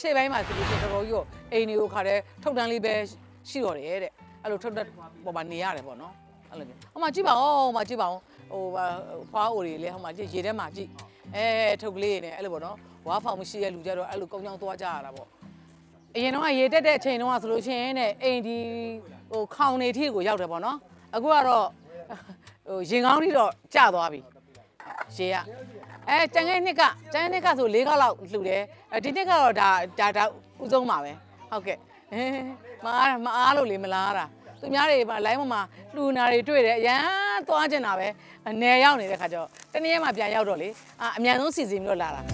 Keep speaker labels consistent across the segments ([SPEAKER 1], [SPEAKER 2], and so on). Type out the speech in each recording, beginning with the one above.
[SPEAKER 1] ရှေ့ပိုင်းမှာဆိုလို့ရှိရင်တော်တော်ကြီးအိမ်တွေကိုခါတဲ့ထုတ်တန်းလေးပဲရှိတော့တယ်တဲ့အဲ့လိုထုတ်တန်းပေါ်မှာနေရတယ်ပေါ့နော်အဲ့လိုဟိုမှာကြည့်ပါဦးဟိုမှာကြည့်ပါဦးဟိုဖွားအိုတွေလေဟိုမှာကြည့်ရေထဲမှာကြည့်ထုတ်ကလေးနေအဲ့လိုပေါ့နော်ဝါဖောင်မရှိတဲ့လူကြတော့အဲ့လိုကုန်းချောင်းသွားကြရတာပေါ့အရင်တော့ရေတက်တဲ့အချိန်တုန်းကဆိုလို့ရှိရင်တဲ့အိမ်ဒီဟိုခေါင်နေထိကိုရောက်တယ်ပေါ့နော်အခုကတော့ဟိုရင်ကောင်းထိတော့ကျသွားပြီရေကတန်ငယ်နှစ်ကဆို4ခေါက်လောက်လှူတယ်ဒီနှစ်ကတော့ဒါဥဆုံးပါပဲဟုတ်ကဲ့မအားလို့လေမလားတာသူများတွေလိုင်းပေါ်မှာလှူနာတွေတွေ့တယ်အရန်သွားကျင်တာပဲနယ်ရောက်နေတဲ့ခါကျတော့တနေ့မှပြန်ရောက်တော့လေအမြန်ဆုံးစီစဉ်ပြီးတော့လာတာ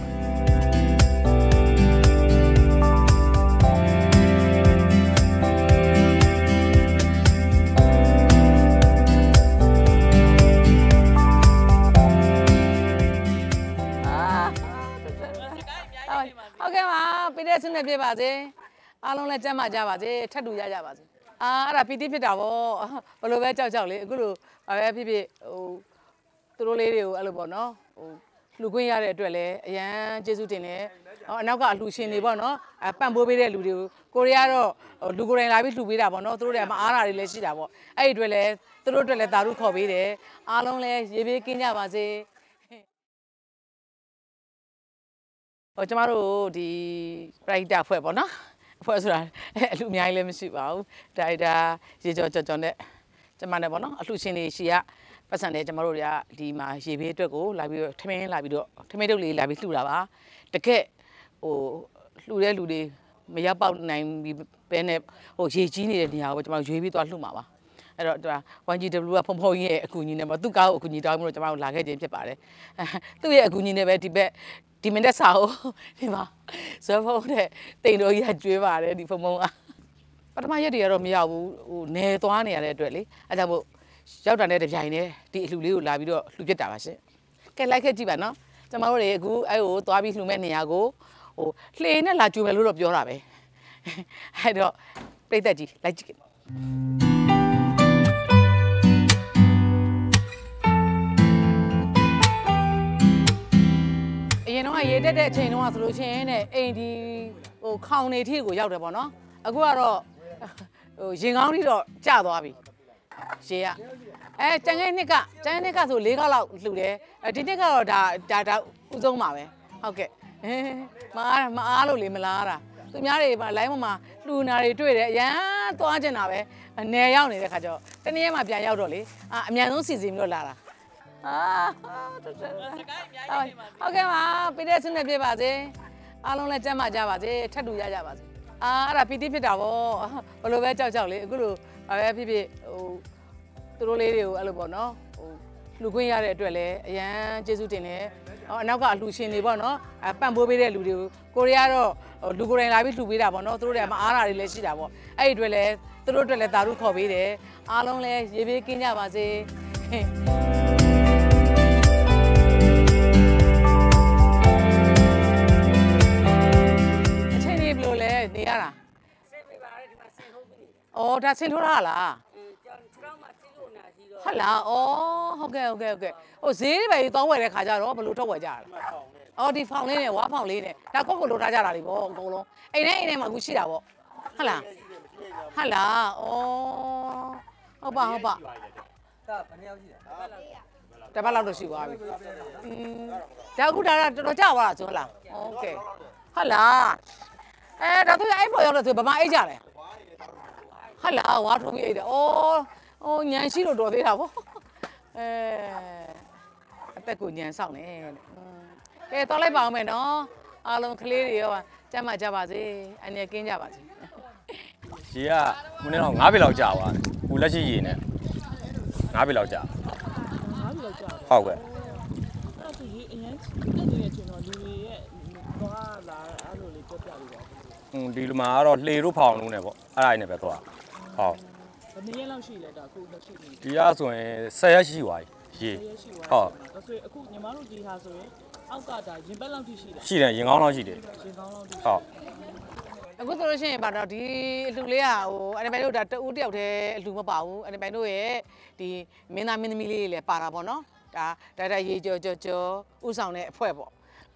[SPEAKER 1] ဟုတ်ကဲ့ပါပြည့်တဲ့ဆုနဲ့ပြပါစေအားလုံးလည်းကျမ်းမာကြပါစေထပ်တူရကြပါစေအဲ့ဒါပီတိဖြစ်တာပေါ့ဘယ်လိုပဲကြောက်လေအခုလိုပဲဖြစ်ဖြစ်ဟိုသူတို့လေးတွေကိုအဲ့လိုပေါ့နော်ဟိုလှူခွင့်ရတဲ့အတွက်လည်းအရန်ကျေးဇူးတင်တယ်အနောက်ကအလှူရှင်တွေပေါ့နော်ပံ့ပိုးပေးတဲ့လူတွေကိုရီးယားတော့လူကိုယ်တိုင်လာပြီးလှူပေးတာပေါ့နော်သူတို့တွေကမအားတာတွေလည်းရှိတာပေါ့အဲ့ဒီအတွက်လည်းသူတို့အတွက်လည်းတာရုခေါ်ပေးတယ်အားလုံးလည်းရေဘေးကင်းကြပါစေကျမတို့ဒီပရိုက်တာဖွဲ့ပေါ့နော်အဖွဲ့ဆိုတာအလှအများကြီးလည်းမရှိပါဘူးဒါရေကြောကြောနဲ့ကျမနဲ့ပေါ့နော်အလှရှင်တွေရှိရပတ်စံတယ်ကျမတို့တွေကဒီမှာရေဘေးအတွက်ကိုလာပြီးတော့ထမင်းလာပြီးတော့ထမင်းတုပ်လေးလာပြီးလှူတာပါတကက်ဟိုလှူတဲ့လူတွေမရောက်ပေါက်နိုင်ပြီးပဲနဲ့ဟိုရေကြီးနေတဲ့နေရာကိုကျမတို့ရွေးပြီးသွားလှူမှာပါအဲ့တော့ 1GW ကဖုံဖုံကြီးရဲ့အကူအညီနဲ့ပေါ့သူ့ကားကိုအကူအညီတောင်းပြီးတော့ကျမတို့လာခဲ့ခြင်းဖြစ်ပါတယ်သူ့ရဲ့အကူအညီနဲ့ပဲဒီမင်းတက်စာကိုဒီမှာဇော်ဖုံးတဲ့တိမ်တော်ကြီးကကျွေးပါတယ်ဒီဖုံဖုံကပထမရက်တွေကတော့မရောက်ဘူးဟိုနယ်သွားနေရတဲ့အတွက်လေအဲဒါမို့ရောက်တာနဲ့တပြိုင်တည်းဒီအလှလေးကိုလာပြီးတော့လှူပြစ်တာပါရှင်ကဲလိုက်ခဲ့ကြည့်ပါနော်ကျမတို့တွေအခုအဲ့ကိုသွားပြီးလှူမဲ့နေရာကိုဟိုလှေနဲ့လာကျွေးမယ်လို့တော့ပြောတာပဲအဲ့တော့ပြိတ္တကြီးလိုက်ကြည့်ခဲ့အရင်တော့ရေတက်တဲ့အချိန်တုန်းကဆိုလို့ရှိရင်တဲ့အိမ်ဒီဟိုခေါင်နေထိကိုရောက်တယ်ပေါ့နော်အခုကတော့ဟိုရင်ကောင်းထိတော့ကျသွားပြီရေကတန်ငယ်နှစ်ကဆို4ခေါက်လောက်လှူတယ်ဒီနှစ်ကတော့ဒါဥဆုံးပါပဲဟုတ်ကဲ့မအားလို့လေမလားတာသူများတွေလိုင်းပေါ်မှာလှူနာတွေတွေ့တယ်အရန်သွားကျင်တာပဲနယ်ရောက်နေတဲ့ခါကျတော့တနေ့မှပြန်ရောက်တော့လေအမြန်ဆုံးစီစဉ်ပြီးတော့လာတာဟုတ်ကဲ့ပါပြည့်တဲ့ဆုနဲ့ပြပါစေအားလုံးလည်းကျမ်းမာကြပါစေထပ်တူရကြပါစေအဲ့ဒါပီတိဖြစ်တာပေါ့ဘယ်လိုပဲကြောက်လေအခုလိုပဲဖြစ်ဖြစ်ဟိုသူတို့လေးတွေကိုအဲ့လိုပေါ့နော်ဟိုလှူခွင့်ရတဲ့အတွက်လည်းအရန်ကျေးဇူးတင်တယ်အနောက်ကအလှူရှင်တွေပေါ့နော်ပံ့ပိုးပေးတဲ့လူတွေကိုရီးယားတော့လူကိုယ်တိုင်လာပြီးလှူပေးတာပေါ့နော်သူတို့တွေကမအားတာတွေလည်းရှိတာပေါ့အဲ့ဒီအတွက်လည်းသူတို့အတွက်လည်းတာရုခေါ်ပေးတယ်အားလုံးလည်းရေဘေးကင်းကြပါစေနေရတာအော်ဒါဆင်းထိုးရလားဟုတ်လားအော်ဟုတ်ကဲ့ဟိုဈေးတွေပဲတောင်းဝယ်တဲ့ခါကျတော့ဘယ်လိုထုတ်ဝယ်ကြရလဲအော်ဒီဖောင်လေးနဲ့ဝါဖောင်လေးနဲ့ဒါကိုလိုထားကြတာတွေပေါ့အကုန်လုံးအိမ်ထဲမှာအခုရှိတာပေါ့ဟုတ်လားအော်ဟုတ်ပါဒါဘယ်နှစ်ယောက်ရှိတာတပတ်လောက်တော့ရှိသွားပြီဒါအခုဒါတော်တော်ကြာသွားတာဆိုလားโอเคဟုတ်လားဒါသူအဲ့ပေါ်ရောက်တော့သူဗမာအိတ်ကြတယ်ဟုတ်လားဝါထုံးအိတ်တယ်အိုးညံရှိလို့တော်သေးတာဗောအသက်ကိုညံဆောင်နေကဲတော့လိုက်ပါအောင်မယ်နော်အားလုံးကလေးတွေရောကျမ်းမာကြပါစေအနေကင်းကြပါစေ
[SPEAKER 2] ရေကခုနေ့တော့9ပေလောက်ကြာသွားတယ်ခုလက်ရှိရေနဲ့9ပေလောက်ကြာဟုတ်ကဲ့
[SPEAKER 3] အဲ့ဒါရေအရင်တက်နေတဲ့ချိန်တော့လူတွေရဲ့သွားလာအဲ့လိုလေးပြောပြလို့ပါ
[SPEAKER 2] ဒီလိုမှာကတော့လှေတို့ဖောင်လုံးနဲ့ပေါ့အဲ့ဒါနဲ့ပဲသွားဟုတ်
[SPEAKER 3] ဘယ်နည်းလောက်ရှိလဲဒါအခုလက်ရှိနေ
[SPEAKER 2] ဒီကဆိုရင်10ရက်ရှိသွားပြီရေ
[SPEAKER 3] ဟုတ်ဒါဆိုရင်အခုညီမတို့ဒီဟာဆိုရင်အောက်ကဒါရင်ဘက်လောက်ထိရှိတယ်
[SPEAKER 2] ရှိတယ်ရင်ကောင်းလောက်ရှိတယ်
[SPEAKER 3] ရင်ကောင်းလောက်
[SPEAKER 2] ဟုတ်
[SPEAKER 1] အခုဆိုလို့ရှိရင်ပါတော့ဒီအလှလေးကဟိုအနေပိုင်တို့ဒါတူတယောက်တည်းအလှမပါဘူးအနေပိုင်တို့ရဲ့ဒီမင်းသားမင်းသမီးလေးတွေလည်းပါတာပေါ့နော်ဒါရေကြောဥဆောင်တဲ့အဖွဲ့ပေါ့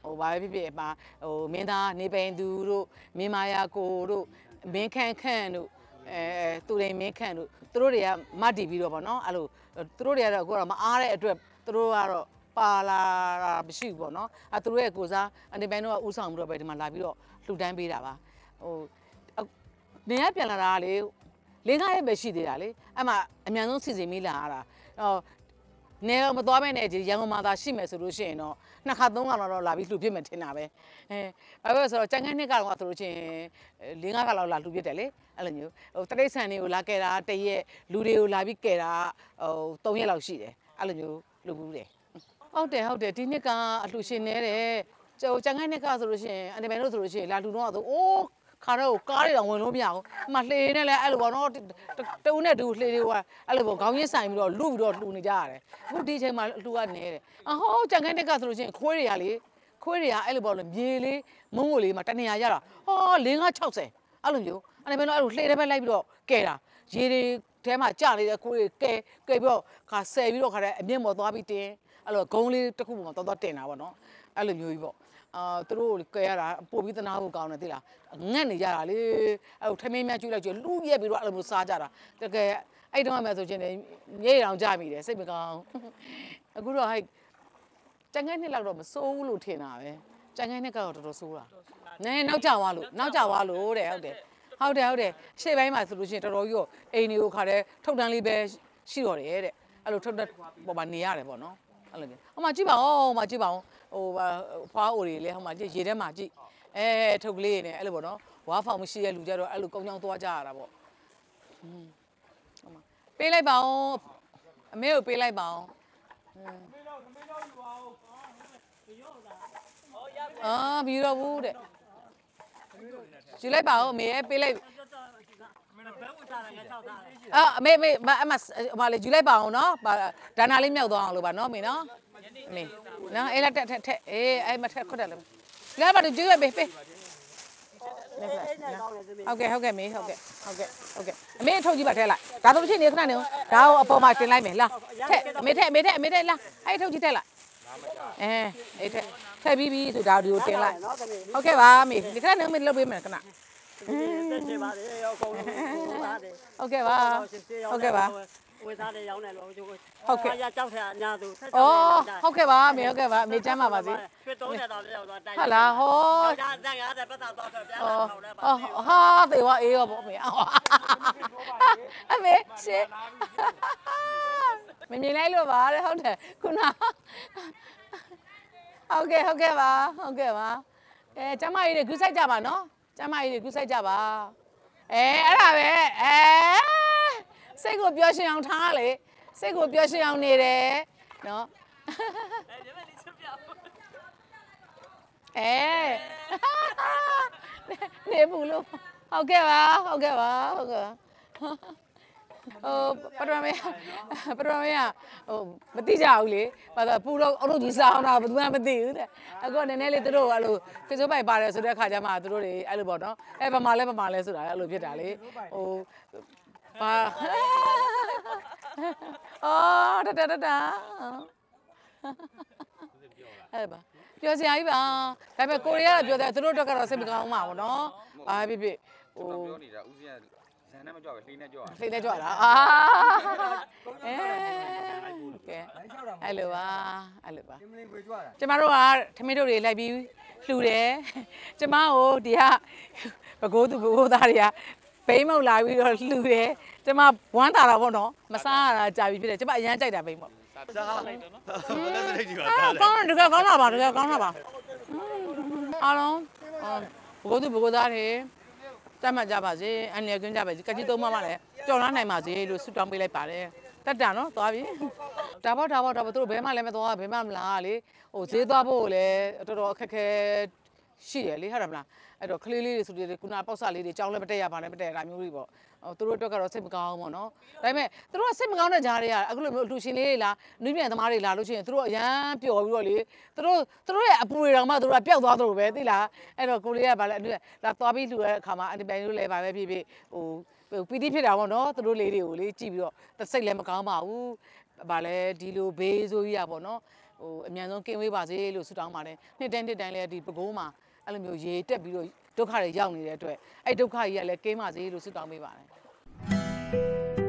[SPEAKER 1] ဟိုဘာပဲဖြစ်ဖြစ်မှာဟိုမင်းသားနေပိန်သူတို့မင်းမာယာကိုတို့မင်းခန့်တို့သူတွေမင်းခန့်တို့သူတို့တွေကမတ်တီပြီးတော့ဗောနော်အဲ့လိုသူတို့တွေကတော့အခုတော့မအားတဲ့အတွက်သူတို့ကတော့ပါလာတာမရှိဘူးပေါ့နော်သူတို့ရဲ့ကိုစားအနေပိုင်းတော့ဥဆောင်ပြီးတော့ပဲဒီမှာလာပြီးတော့လှူဒန်းပေးတာပါဟိုနေရပြန်လာတာလေ5 ရက်ပဲရှိသေးတာလေအဲ့မှာအမြန်ဆုံးစီစဉ်ပြီးလာရတာနေမသွားမဲ့နဲ့ရန်ကုန်မှာသာရှိမယ်ဆိုလို့ရှိရင်တော့2 ခါ 3 ခါတော့လာပြီးလှူပြစ်မယ်ထင်တာပဲဘာပဲဆိုတော့ကြံခန်းနှစ်ကတော့ဆိုလို့ရှိရင်5 ခါလောက်လာလှူပြစ်တယ်လေအဲ့လိုမျိုးဟိုတရိတ်ဆန်တွေကိုလာကဲတာ1 ရက်လူတွေကိုလာပြီးကဲတာဟို3 ရက်လောက်ရှိတယ်အဲ့လိုမျိုးလှူဘူးတယ်ဟုတ်တယ်ဒီနှစ်ကအလှူရှင်နေတဲ့ကြံခန်းနှစ်ကဆိုလို့ရှိရင်အနေပိုင်းလို့ဆိုလို့ရှိရင်လာလှူတော့အိုးခါတော့ကားတွေတော့ဝင်လို့မရဘူးအမှလှေနဲ့လည်းအဲ့လိုပေါ့နော်တူနဲ့တူလှေတွေကအဲ့လိုပေါ့ခေါင်းရင်းဆိုင်ပြီးတော့လူပြီးတော့လှူနေကြရတယ်အခုဒီအချိန်မှာလှူကနေတယ်ဟောကြံခန်းတက်ကဆိုလို့ရှိရင်ခွေးတွေကအဲ့လိုပေါ့လေမြေလေးမုံငိုလေးမှာတနေရာရတာဟော560အဲ့လိုမျိုးအဲ့ဒါပဲတော့အဲ့လိုလှေတစ်ဖက်လိုက်ပြီးတော့ကဲတာရေတွေထဲမှာကြနေတဲ့ခွေးတွေကဲပြီးတော့ခါဆယ်ပြီးတော့ခါတဲ့အမြင့်ပေါ်သွားပြီးတင်းအဲ့လိုဂုံးလေးတစ်ခုပေါ်မှာသွားတင်တာပေါ့နော်အဲ့လိုမျိုးကြီးပေါ့သူတို့ကဲရတာပို့ပြီးတနာဖို့ကောင်းတယ်သိလားငတ်နေကြတာလေအဲ့ထမင်းများကျွေးလိုက်ကျွေးလူပြက်ပြီးတော့အဲ့လိုမျိုးစားကြတာတကယ်အဲ့တော့မှဆိုချင်းနေရိတ်တောင်ကြမိတယ်စိတ်မကောင်းအခုတော့ဟဲ့ကြံငယ်နှစ်လောက်တော့မစိုးဘူးလို့ထင်တာပဲကြံငယ်နှစ်ကတော့တော်တော်စိုးတာနည်းနောက်ကျသွားလို့တဲ့ဟုတ်တယ်ရှေ့ပိုင်းမှာဆိုလို့ရှိရင်တော်တော်ကြီးအိမ်တွေကိုခါတဲ့ထုတ်တန်းလေးပဲရှိတော့တယ်တဲ့အဲ့လိုထုတ်တန်းပေါ်မှာနေရတယ်ပေါ့နော်အဲ့လိုမျိုးဟိုမှာကြည့်ပါဦးဟိုဖွားအိုတွေလေဟိုမှာကြည့်ရေထဲမှာကြည့်ထုတ်ကလေးနေအဲ့လိုပေါ့နော်ဝါဖောင်မရှိတဲ့လူကြတော့အဲ့လိုကုန်းချောင်းသွားကြရတာပေါ့ဟိုမှာပေးလိုက်ပါဦးအမေကိုပေးလိုက်ပါဦးပြီးတော့ဘူးတဲ့ယူလိုက်ပါဦးအမေရဲ့ပေးလိုက်အမေအမလေယူလိုက်ပါအောင်နော်ဒါနာလေးမြောက်သွားအောင်လို့ပါနော်အမေနော်အမေနော်အဲ့လက်ထက်အဲ့မထက်ခွတ်တယ်လို့လဲပါတူရွေးပေးဟုတ်ကဲ့မေဟုတ်ကဲ့အမေထုတ်ကြည့်ပါထဲလိုက်ဒါဆိုဖြစ်နေခဏနေဒါကိုအပေါ်မှာတင်လိုက်မယ်လားထက်အမေထက်လားအဲ့ထုတ်ကြည့်ထက်လိုက်အဲ့ထက်ပြီးဆိုဒါဒီကိုတင်လိုက်ဟုတ်ကဲ့ပါအမေဒီခဏနေအမေလုပ်ပေးမယ်ခဏဟုတ်ကဲ့ပါ
[SPEAKER 4] ဝေသားလေးရောင်းတယ်လို့
[SPEAKER 1] ဟုတ်ကဲ့
[SPEAKER 4] ကြောက်ထအများသူ
[SPEAKER 1] ဟုတ်ကဲ့ပါအမေအမေချမ်းပါပါစေ
[SPEAKER 4] ရွှေ30တောင်ပြောက်သွားတို
[SPEAKER 1] င်ဟုတ်လားဟော
[SPEAKER 4] ဒါတက်ရတဲ့ပတ်သက်တော့ပြန်လာတော့လဲပါ
[SPEAKER 1] ဟာသေဝအေးရောပေါ့အမေအမေရှင်းမမြင်လိုက်လို့ပါတဲ့ဟုတ်တယ်ခုနဟုတ်ကဲ့ပါကျမကြီးတွေဂူးဆိုင်ကြပါနော်ကျမကြီးတွေဂူးဆိုင်ကြပါအဲ့ဒါပဲစိတ်ကိုပျော်ရွှင်အောင်ထားလေစိတ်ကိုပျော်ရွှင်အောင်နေတယ်နော်နေဘူးလို့ဟုတ်ကဲ့ပါဟိုပထမမေဟိုမသိကြဘူးလေဘာသာပူတော့အုတ်လို့ကြီးစားအောင်တာဘယ်သူမှမသိဘူးတဲ့အခုနည်းနည်းလေးသူတို့အဲ့လိုဖေစိုးပိုက်ပါတယ်ဆိုတဲ့ခါကျမှသူတို့တွေအဲ့လိုပေါ့နော်ဗမာလဲဆိုတာအဲ့လိုဖြစ်တာလေဟိုပါတအဲ့ပါပြောစရာကြီးပါဒါပေမဲ့ကိုရီးယားကပြောတယ်သူတို့တော့ကတော့စိတ်မကောင်းမှာပေါ့နော်ဘာဖြစ်ဟို
[SPEAKER 2] ပြောနေတာဦးစင်းကဇန်နဲ့မကြွပဲလှိနဲ့ကြွတာ
[SPEAKER 1] ကဲအဲ့လိုပါကျမတို့ကထမင်းတို့တွေလိုက်ပြီးလှူတယ်ကျမကိုဒီကဘကိုးသူဘကိုးသားတွေကဘိန်းမုတ်လာပြီးတော့လှူတယ်ကျမဝမ်းသာတာပေါ့နော်မစားရတာကြာပြီဖြစ်တယ်ကျမအရန်ကြိုက်တာဘိန်းမုတ်
[SPEAKER 2] စားလိုက်တော့နော်လက်စလိတ်ကြီးပါ
[SPEAKER 1] စားလိုက်ကောင်းတယ်ကောင်းတာပါအားလုံးဘကိုးသူဘကိုးသားတွေတတ်မှတ်ကြပါစေအနေကင်းကြပါစေကကြီးသုံးမမလည်းကြော်လာနိုင်ပါစေလို့ဆုတောင်းပေးလိုက်ပါတယ်တက်တာနော်သွားပြီဒါပေါ့သူတို့ဘဲမှလည်းမသွားဘဲမှမလာလေဟိုဈေးသွားဖို့လည်းတော်တော်အခက်ခဲရှိရလေဟုတ်တယ်မလားအဲ့တော့ကလေးလေးတွေဆိုတွေကုနာပေါက်စလေးတွေကြောင်းလည်းမတက်ရပါနဲ့မတက်တာမျိုးတွေပေါ့သူတို့အတွက်ကတော့စိတ်မကောင်းဘူးပေါ့နော်ဒါပေမဲ့သူတို့ကစိတ်မကောင်းတဲ့ဂျားတွေကအခုလိုမျိုးအလူရှင်လေးတွေလာနွေးပြန်သမားတွေလာလို့ရှိရင်သူတို့အရန်ပျော်ပြီးတော့လေသူတို့ရဲ့အပူတွေတောင်မှသူတို့ကပျောက်သွားသလိုပဲသိလားအဲ့တော့ကိုလေးကဗာလဲလာသွားပြီးလှူတဲ့အခါမှာအန်တီပိုင်တို့လည်းဗာပဲဖြစ်ဟိုပီတိဖြစ်တာပေါ့နော်သူတို့လေးတွေကိုလေကြည့်ပြီးတော့စိတ်လည်းမကောင်းပါဘူးဗာလဲဒီလိုဘေးဆိုကြီးရပေါ့နော်ဟဟိုအမြန်ဆုံးကင်းဝေးပါစေလို့ဆုတောင်းပါတယ်နှစ်တိုင်းလည်းဒီပဲခူးမှာအဲ့လိုမျိုးရေတက်ပြီးတော့ဒုက္ခတွေရောက်နေတဲ့အတွက်အဲ့ဒုက္ခကြီးကလည်းကင်းပါစေလို့ဆုတောင်းပေးပါတယ်